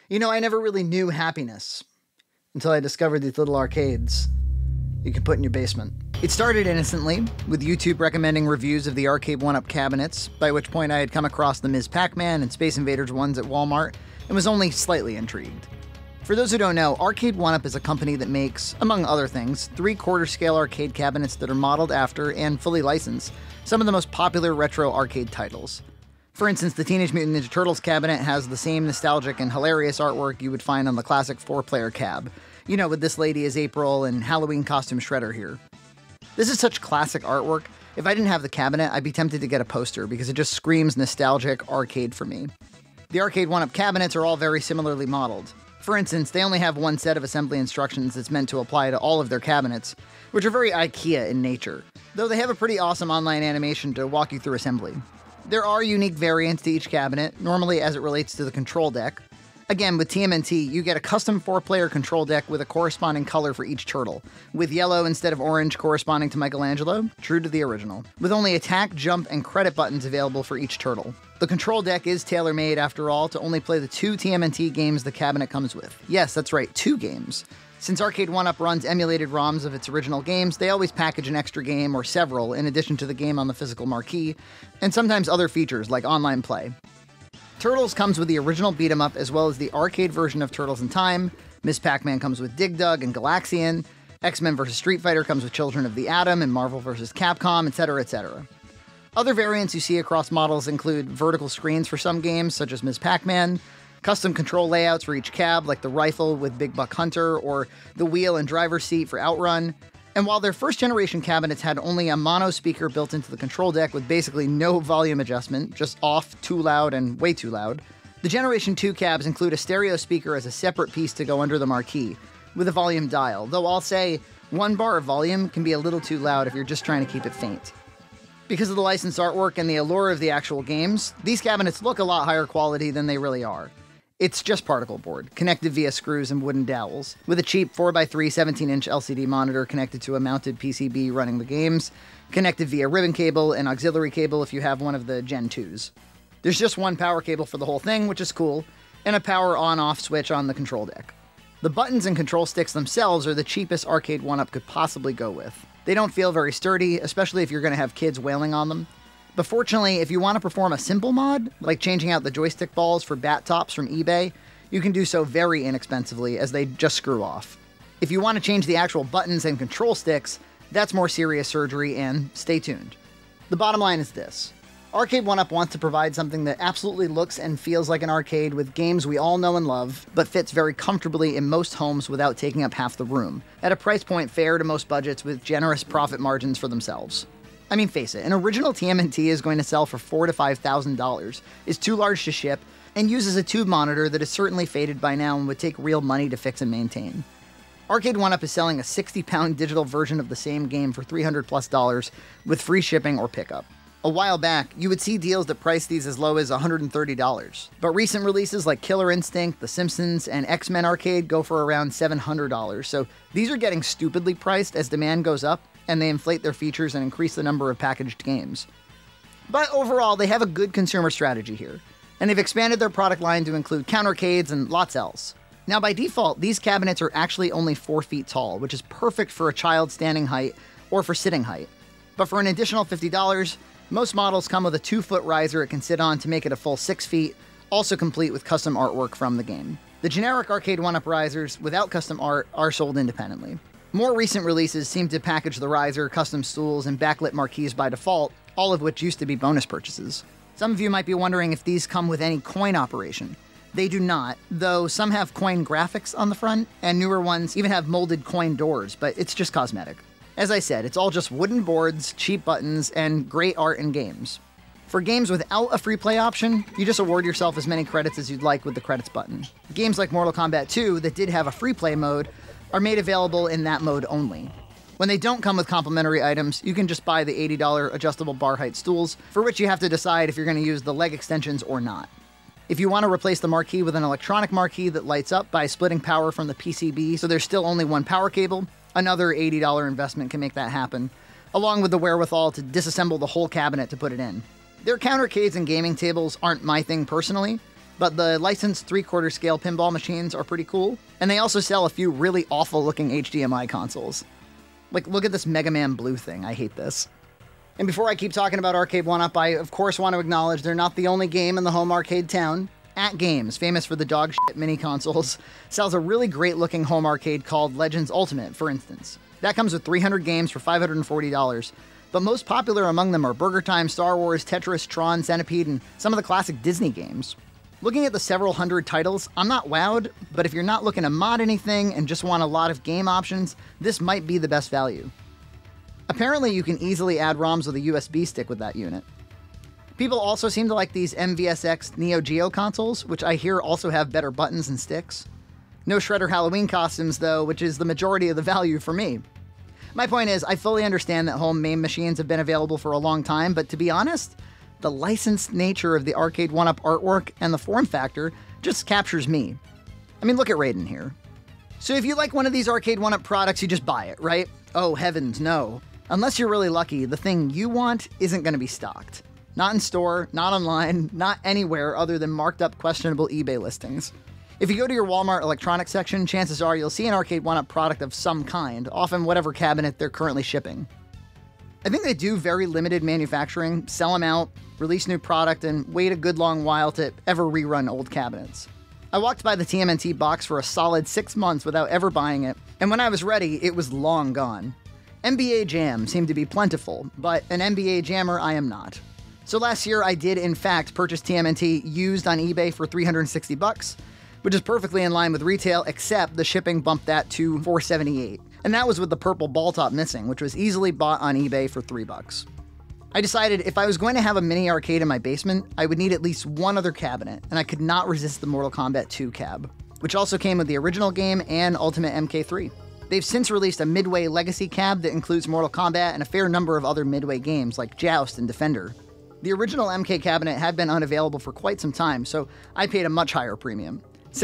You know, I never really knew happiness until I discovered these little arcades you can put in your basement. It started innocently, with YouTube recommending reviews of the Arcade 1-Up cabinets, by which point I had come across the Ms. Pac-Man and Space Invaders ones at Walmart, and was only slightly intrigued. For those who don't know, Arcade 1-Up is a company that makes, among other things, 3/4 scale arcade cabinets that are modeled after, and fully licensed, some of the most popular retro arcade titles. For instance, the Teenage Mutant Ninja Turtles cabinet has the same nostalgic and hilarious artwork you would find on the classic 4-player cab. You know, with this lady as April and Halloween costume Shredder here. This is such classic artwork. If I didn't have the cabinet, I'd be tempted to get a poster because it just screams nostalgic arcade for me. The Arcade 1-Up cabinets are all very similarly modeled. For instance, they only have one set of assembly instructions that's meant to apply to all of their cabinets, which are very IKEA in nature, though they have a pretty awesome online animation to walk you through assembly. There are unique variants to each cabinet, normally as it relates to the control deck. Again, with TMNT, you get a custom 4-player control deck with a corresponding color for each turtle, with yellow instead of orange corresponding to Michelangelo, true to the original, with only attack, jump, and credit buttons available for each turtle. The control deck is tailor-made, after all, to only play the 2 TMNT games the cabinet comes with. Yes, that's right, 2 games. Since Arcade 1-Up runs emulated ROMs of its original games, they always package an extra game or several in addition to the game on the physical marquee, and sometimes other features like online play. Turtles comes with the original beat-em-up as well as the arcade version of Turtles in Time, Ms. Pac-Man comes with Dig Dug and Galaxian, X-Men vs. Street Fighter comes with Children of the Atom and Marvel vs. Capcom, etc., etc. Other variants you see across models include vertical screens for some games, such as Ms. Pac-Man, custom control layouts for each cab, like the rifle with Big Buck Hunter, or the wheel and driver's seat for Outrun. And while their first-generation cabinets had only a mono speaker built into the control deck with basically no volume adjustment, just off, too loud, and way too loud, the Generation 2 cabs include a stereo speaker as a separate piece to go under the marquee, with a volume dial, though I'll say 1 bar of volume can be a little too loud if you're just trying to keep it faint. Because of the licensed artwork and the allure of the actual games, these cabinets look a lot higher quality than they really are. It's just particle board, connected via screws and wooden dowels, with a cheap 4x3 17-inch LCD monitor connected to a mounted PCB running the games, connected via ribbon cable and auxiliary cable if you have one of the Gen 2s. There's just one power cable for the whole thing, which is cool, and a power on-off switch on the control deck. The buttons and control sticks themselves are the cheapest Arcade 1-Up could possibly go with. They don't feel very sturdy, especially if you're going to have kids wailing on them. But fortunately, if you want to perform a simple mod, like changing out the joystick balls for bat tops from eBay, you can do so very inexpensively, as they just screw off. If you want to change the actual buttons and control sticks, that's more serious surgery, and stay tuned. The bottom line is this. Arcade 1-Up wants to provide something that absolutely looks and feels like an arcade with games we all know and love, but fits very comfortably in most homes without taking up half the room, at a price point fair to most budgets with generous profit margins for themselves. I mean, face it, an original TMNT is going to sell for $4,000 to $5,000, is too large to ship, and uses a tube monitor that is certainly faded by now and would take real money to fix and maintain. Arcade 1-Up is selling a 60-pound digital version of the same game for $300+ with free shipping or pickup. A while back, you would see deals that price these as low as $130, but recent releases like Killer Instinct, The Simpsons, and X-Men Arcade go for around $700, so these are getting stupidly priced as demand goes up, and they inflate their features and increase the number of packaged games. But overall, they have a good consumer strategy here, and they've expanded their product line to include countercades and lots else. Now, by default, these cabinets are actually only 4 feet tall, which is perfect for a child's standing height or for sitting height. But for an additional $50, most models come with a 2-foot riser it can sit on to make it a full 6 feet, also complete with custom artwork from the game. The generic Arcade 1-Up risers, without custom art, are sold independently. More recent releases seem to package the riser, custom stools, and backlit marquees by default, all of which used to be bonus purchases. Some of you might be wondering if these come with any coin operation. They do not, though some have coin graphics on the front, and newer ones even have molded coin doors, but it's just cosmetic. As I said, it's all just wooden boards, cheap buttons, and great art and games. For games without a free play option, you just award yourself as many credits as you'd like with the credits button. Games like Mortal Kombat 2 that did have a free play mode are made available in that mode only. When they don't come with complimentary items, you can just buy the $80 adjustable bar height stools, for which you have to decide if you're going to use the leg extensions or not. If you want to replace the marquee with an electronic marquee that lights up by splitting power from the PCB so there's still only one power cable, another $80 investment can make that happen, along with the wherewithal to disassemble the whole cabinet to put it in. Their countercades and gaming tables aren't my thing personally, but the licensed 3/4 scale pinball machines are pretty cool, and they also sell a few really awful looking HDMI consoles. Like, look at this Mega Man Blue thing, I hate this. And before I keep talking about Arcade1Up, I of course want to acknowledge they're not the only game in the home arcade town. At Games, famous for the dog shit mini consoles, sells a really great looking home arcade called Legends Ultimate, for instance. That comes with 300 games for $540, but most popular among them are Burger Time, Star Wars, Tetris, Tron, Centipede, and some of the classic Disney games. Looking at the several hundred titles, I'm not wowed, but if you're not looking to mod anything and just want a lot of game options, this might be the best value. Apparently, you can easily add ROMs with a USB stick with that unit. People also seem to like these MVSX Neo Geo consoles, which I hear also have better buttons and sticks. No Shredder Halloween costumes, though, which is the majority of the value for me. My point is, I fully understand that home MAME machines have been available for a long time, but to be honest, the licensed nature of the Arcade1Up artwork and the form factor just captures me. I mean, look at Raiden here. So if you like one of these Arcade1Up products, you just buy it, right? Oh heavens, no. Unless you're really lucky, the thing you want isn't going to be stocked. Not in store, not online, not anywhere other than marked up questionable eBay listings. If you go to your Walmart electronics section, chances are you'll see an Arcade1Up product of some kind, often whatever cabinet they're currently shipping. I think they do very limited manufacturing, sell them out, release new product, and wait a good long while to ever rerun old cabinets. I walked by the TMNT box for a solid 6 months without ever buying it, and when I was ready, it was long gone. NBA Jam seemed to be plentiful, but an NBA Jammer I am not. So last year I did in fact purchase TMNT used on eBay for $360, which is perfectly in line with retail, except the shipping bumped that to $478. And that was with the purple ball top missing, which was easily bought on eBay for $3. I decided if I was going to have a mini arcade in my basement, I would need at least one other cabinet, and I could not resist the Mortal Kombat 2 cab, which also came with the original game and Ultimate MK3. They've since released a Midway Legacy cab that includes Mortal Kombat and a fair number of other Midway games like Joust and Defender. The original MK cabinet had been unavailable for quite some time, so I paid a much higher premium.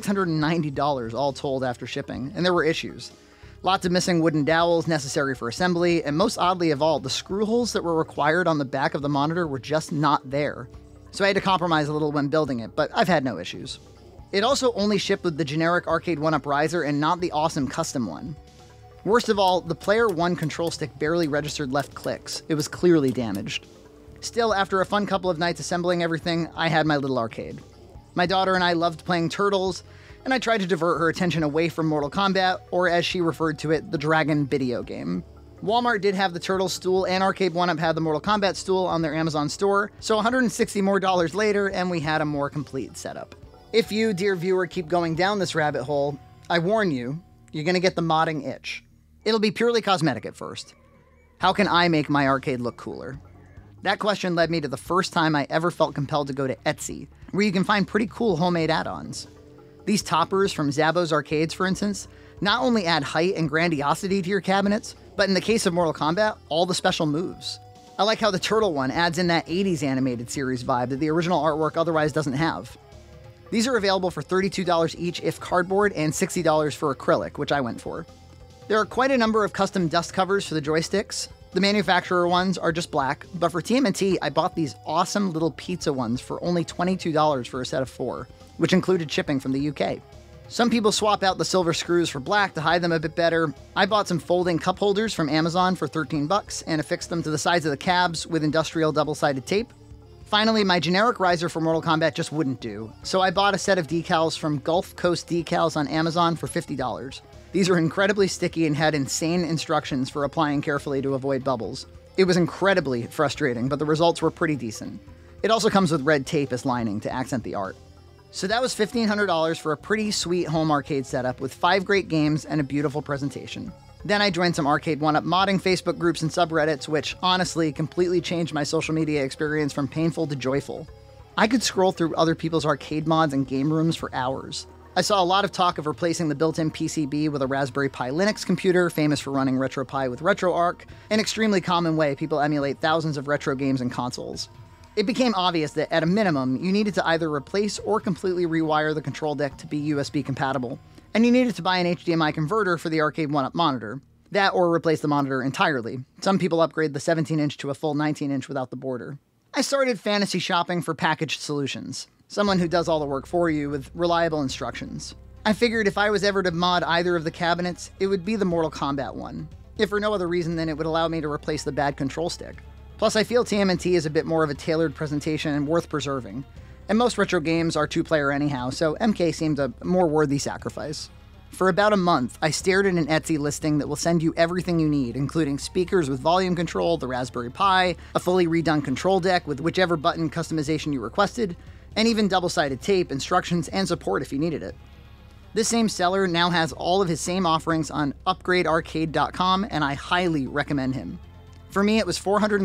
$690 all told after shipping, and there were issues. Lots of missing wooden dowels necessary for assembly, and most oddly of all, the screw holes that were required on the back of the monitor were just not there. So I had to compromise a little when building it, but I've had no issues. It also only shipped with the generic Arcade1Up riser and not the awesome custom one. Worst of all, the Player 1 control stick barely registered left clicks. It was clearly damaged. Still, after a fun couple of nights assembling everything, I had my little arcade. My daughter and I loved playing Turtles, and I tried to divert her attention away from Mortal Kombat, or as she referred to it, the Dragon video game. Walmart did have the Turtles stool, and Arcade1Up had the Mortal Kombat stool on their Amazon store, so $160 more later, and we had a more complete setup. If you, dear viewer, keep going down this rabbit hole, I warn you, you're gonna get the modding itch. It'll be purely cosmetic at first. How can I make my arcade look cooler? That question led me to the first time I ever felt compelled to go to Etsy, where you can find pretty cool homemade add-ons. These toppers from Zabo's Arcades, for instance, not only add height and grandiosity to your cabinets, but in the case of Mortal Kombat, all the special moves. I like how the turtle one adds in that 80s animated series vibe that the original artwork otherwise doesn't have. These are available for $32 each if cardboard and $60 for acrylic, which I went for. There are quite a number of custom dust covers for the joysticks. The manufacturer ones are just black, but for TMNT, I bought these awesome little pizza ones for only $22 for a set of 4, which included shipping from the UK. Some people swap out the silver screws for black to hide them a bit better. I bought some folding cup holders from Amazon for $13 and affixed them to the sides of the cabs with industrial double-sided tape. Finally, my generic riser for Mortal Kombat just wouldn't do, so I bought a set of decals from Gulf Coast Decals on Amazon for $50. These are incredibly sticky and had insane instructions for applying carefully to avoid bubbles. It was incredibly frustrating, but the results were pretty decent. It also comes with red tape as lining to accent the art. So that was $1,500 for a pretty sweet home arcade setup with 5 great games and a beautiful presentation. Then I joined some Arcade1Up modding Facebook groups and subreddits, which honestly completely changed my social media experience from painful to joyful. I could scroll through other people's arcade mods and game rooms for hours. I saw a lot of talk of replacing the built-in PCB with a Raspberry Pi Linux computer, famous for running RetroPie with RetroArch, an extremely common way people emulate thousands of retro games and consoles. It became obvious that, at a minimum, you needed to either replace or completely rewire the control deck to be USB compatible, and you needed to buy an HDMI converter for the Arcade1Up monitor. That or replace the monitor entirely. Some people upgrade the 17-inch to a full 19-inch without the border. I started fantasy shopping for packaged solutions. someone who does all the work for you with reliable instructions. I figured if I was ever to mod either of the cabinets, it would be the Mortal Kombat one, if for no other reason than it would allow me to replace the bad control stick. Plus, I feel TMNT is a bit more of a tailored presentation and worth preserving, and most retro games are 2-player anyhow, so MK seemed a more worthy sacrifice. For about a month, I stared at an Etsy listing that will send you everything you need, including speakers with volume control, the Raspberry Pi, a fully redone control deck with whichever button customization you requested, and even double-sided tape, instructions, and support if you needed it. This same seller now has all of his same offerings on UpgradeArcade.com, and I highly recommend him. For me, it was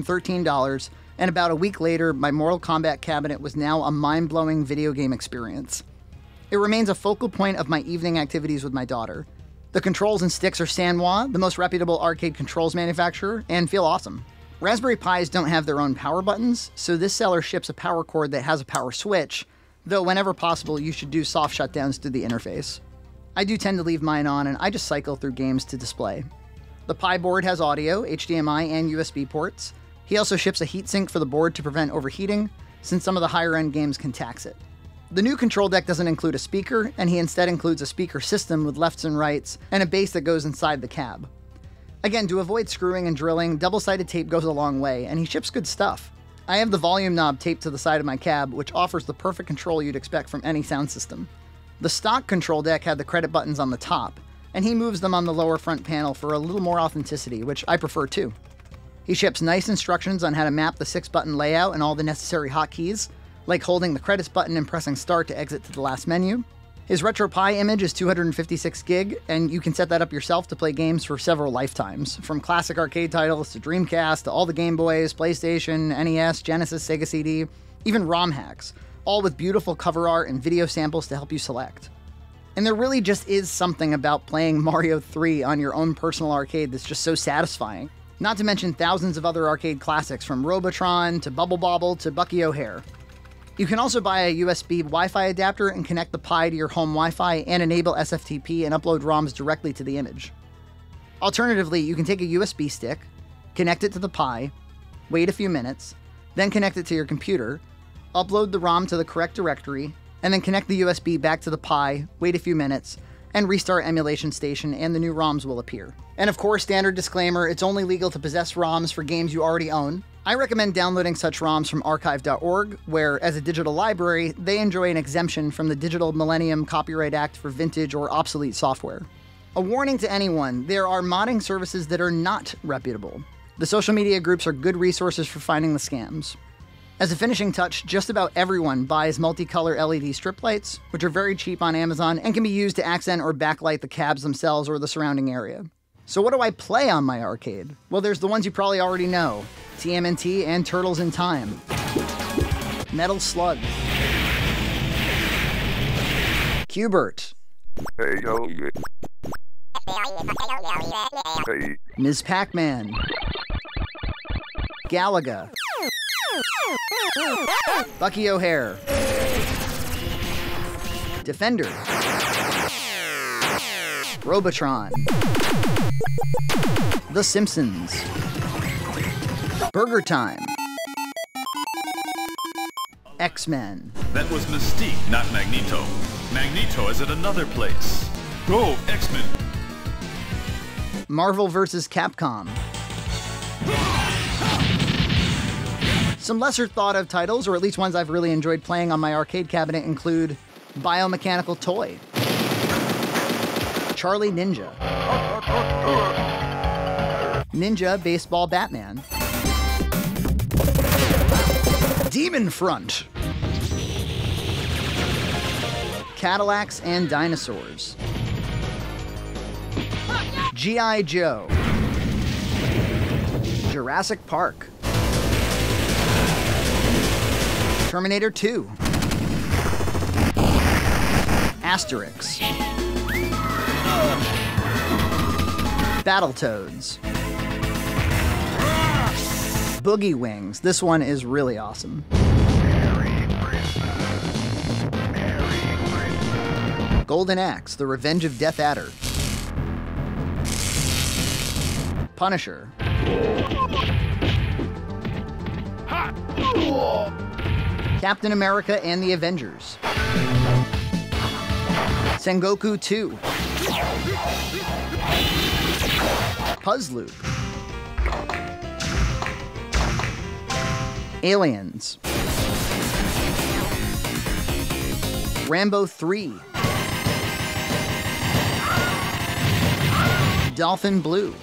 $413, and about a week later, my Mortal Kombat cabinet was now a mind-blowing video game experience. It remains a focal point of my evening activities with my daughter. The controls and sticks are Sanwa, the most reputable arcade controls manufacturer, and feel awesome. Raspberry Pis don't have their own power buttons, so this seller ships a power cord that has a power switch, though whenever possible you should do soft shutdowns through the interface. I do tend to leave mine on, and I just cycle through games to display. The Pi board has audio, HDMI, and USB ports. He also ships a heatsink for the board to prevent overheating, since some of the higher-end games can tax it. The new control deck doesn't include a speaker, and he instead includes a speaker system with lefts and rights, and a base that goes inside the cab. Again, to avoid screwing and drilling, double-sided tape goes a long way, and he ships good stuff. I have the volume knob taped to the side of my cab, which offers the perfect control you'd expect from any sound system. The stock control deck had the credit buttons on the top, and he moves them on the lower front panel for a little more authenticity, which I prefer too. He ships nice instructions on how to map the 6-button layout and all the necessary hotkeys, like holding the credits button and pressing start to exit to the last menu. His RetroPie image is 256 gig, and you can set that up yourself to play games for several lifetimes, from classic arcade titles to Dreamcast to all the Game Boys, PlayStation, NES, Genesis, Sega CD, even ROM hacks, all with beautiful cover art and video samples to help you select. And there really just is something about playing Mario 3 on your own personal arcade that's just so satisfying. Not to mention thousands of other arcade classics, from Robotron to Bubble Bobble to Bucky O'Hare. You can also buy a USB Wi-Fi adapter and connect the Pi to your home Wi-Fi and enable SFTP and upload ROMs directly to the image. Alternatively, you can take a USB stick, connect it to the Pi, wait a few minutes, then connect it to your computer, upload the ROM to the correct directory, and then connect the USB back to the Pi, wait a few minutes, and restart Emulation Station, and the new ROMs will appear. And of course, standard disclaimer, it's only legal to possess ROMs for games you already own. I recommend downloading such ROMs from archive.org, where, as a digital library, they enjoy an exemption from the Digital Millennium Copyright Act for vintage or obsolete software. A warning to anyone, there are modding services that are not reputable. The social media groups are good resources for finding the scams. As a finishing touch, just about everyone buys multicolor LED strip lights, which are very cheap on Amazon and can be used to accent or backlight the cabs themselves or the surrounding area. So what do I play on my arcade? Well, there's the ones you probably already know. TMNT and Turtles in Time. Metal Slug. Q*bert. Ms. Pac-Man. Galaga. Bucky O'Hare. Defender. Robotron. The Simpsons. Burger Time. X-Men. That was Mystique, not Magneto. Magneto is at another place. Go, X-Men! Marvel vs. Capcom. Some lesser thought of titles, or at least ones I've really enjoyed playing on my arcade cabinet, include Biomechanical Toy, Charlie Ninja, Ninja Baseball Batman, Demon Front, Cadillacs and Dinosaurs, G.I. Joe, Jurassic Park, Terminator 2, Asterix, Battletoads, Boogie Wings. This one is really awesome. Golden Axe, The Revenge of Death Adder, Punisher, Captain America and the Avengers, Sengoku 2, Puzzloop, Aliens, Rambo 3, Dolphin Blue,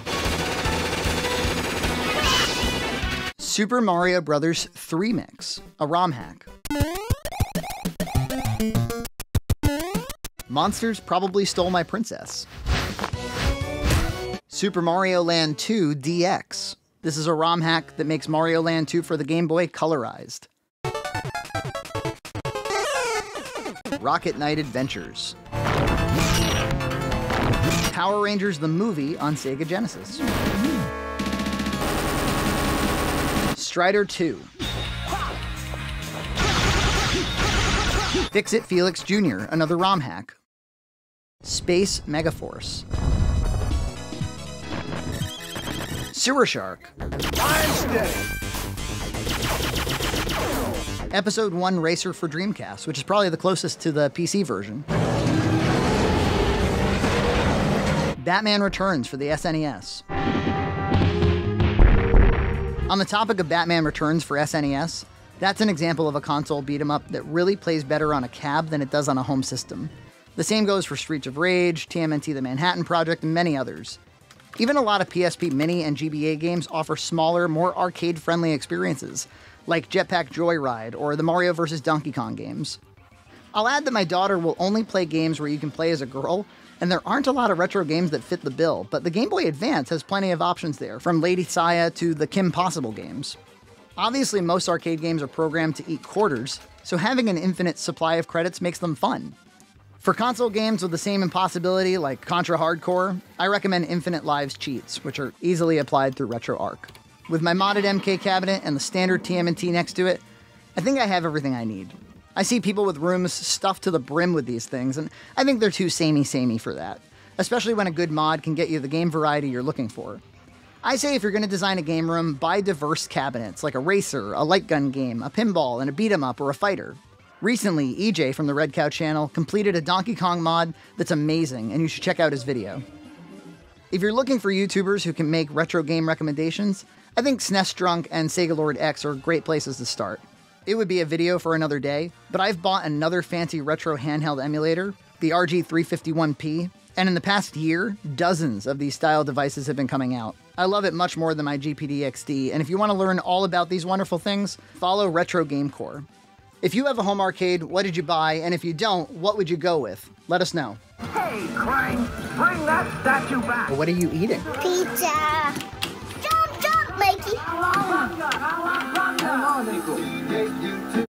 Super Mario Bros. 3 Mix, a ROM hack. Monsters Probably Stole My Princess. Super Mario Land 2 DX. This is a ROM hack that makes Mario Land 2 for the Game Boy colorized. Rocket Knight Adventures. Power Rangers the movie on Sega Genesis. Strider 2. Fix-It Felix Jr., another ROM hack. Space Megaforce. Sewer Shark. Episode 1 Racer for Dreamcast, which is probably the closest to the PC version. Batman Returns for the SNES. On the topic of Batman Returns for SNES, that's an example of a console beat-em-up that really plays better on a cab than it does on a home system. The same goes for Streets of Rage, TMNT The Manhattan Project, and many others. Even a lot of PSP Mini and GBA games offer smaller, more arcade-friendly experiences, like Jetpack Joyride or the Mario vs. Donkey Kong games. I'll add that my daughter will only play games where you can play as a girl, and there aren't a lot of retro games that fit the bill, but the Game Boy Advance has plenty of options there, from Lady Saya to the Kim Possible games. Obviously, most arcade games are programmed to eat quarters, so having an infinite supply of credits makes them fun. For console games with the same impossibility, like Contra Hard Corps, I recommend Infinite Lives cheats, which are easily applied through RetroArch. With my modded MK cabinet and the standard TMNT next to it, I think I have everything I need. I see people with rooms stuffed to the brim with these things, and I think they're too samey for that, especially when a good mod can get you the game variety you're looking for. I say if you're going to design a game room, buy diverse cabinets, like a racer, a light gun game, a pinball, and a beat-em-up or a fighter. Recently, EJ from the Red Cow channel completed a Donkey Kong mod that's amazing, and you should check out his video. If you're looking for YouTubers who can make retro game recommendations, I think SNES Drunk and Sega Lord X are great places to start. It would be a video for another day, but I've bought another fancy retro handheld emulator, the RG351P, and in the past year, dozens of these style devices have been coming out. I love it much more than my GPD XD, and if you want to learn all about these wonderful things, follow Retro Game Core. If you have a home arcade, what did you buy? And if you don't, what would you go with? Let us know. Hey, Krang, bring that statue back. What are you eating? Pizza. Jump, Mikey.